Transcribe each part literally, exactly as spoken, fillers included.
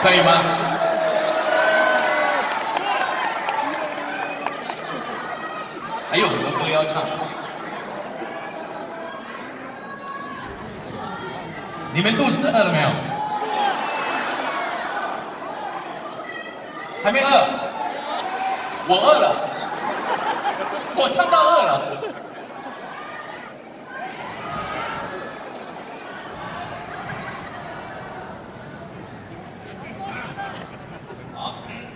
可以吗？还有很多歌要唱。你们肚子饿了没有？还没饿？我饿了，我唱到饿了。好，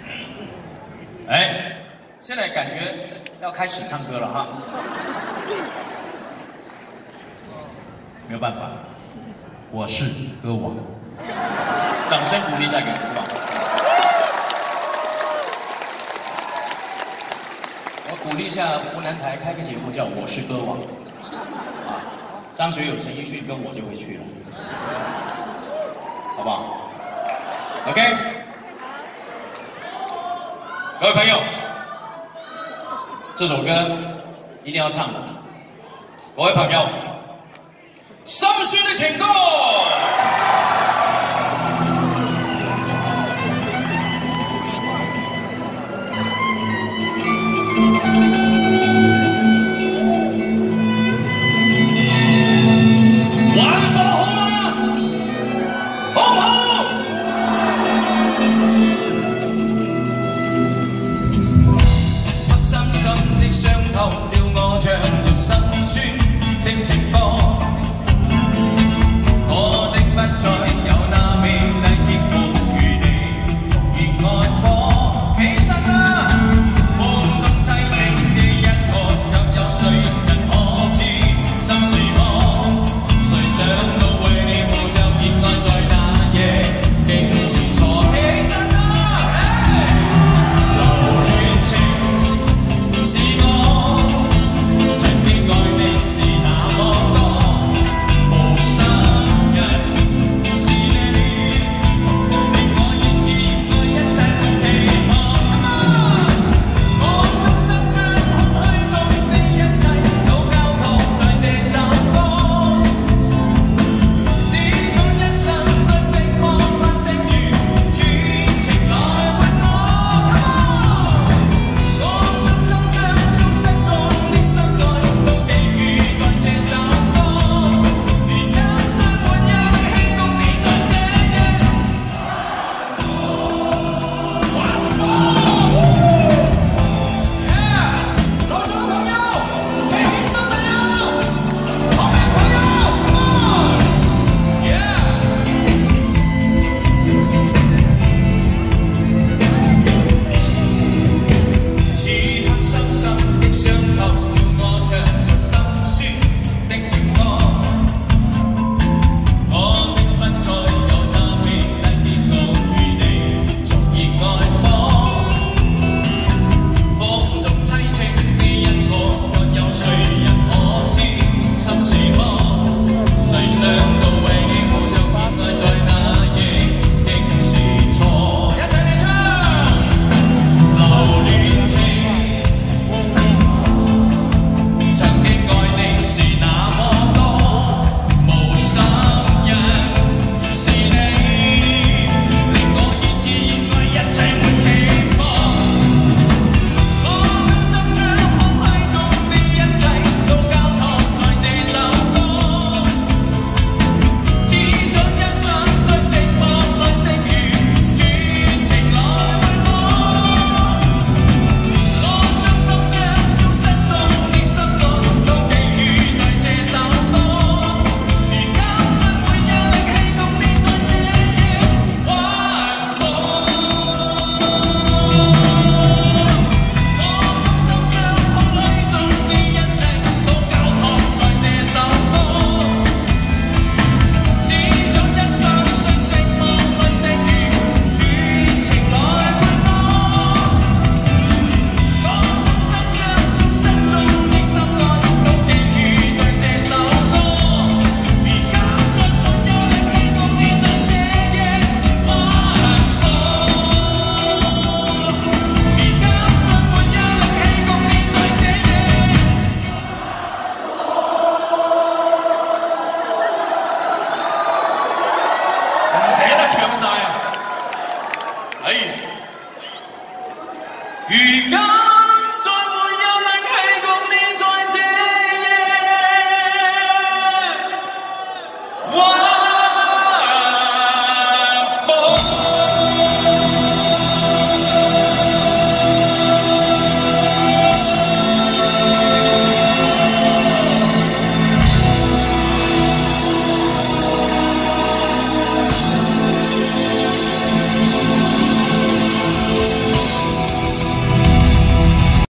哎，现在感觉要开始唱歌了哈。没有办法。我是歌王，掌声鼓励一下给歌王。我鼓励一下湖南台开个节目叫《我是歌王》，啊，张学友、陈奕迅跟我就会去了，好不好 ？OK， 各位朋友，这首歌一定要唱的，各位朋友。心酸的情歌。晚飯好嗎？好唔好？深深的傷透了我，唱着心酸的情歌。可惜不再有那美麗結局，如你重燃愛火，起身啦，風中凄清。 鱼缸。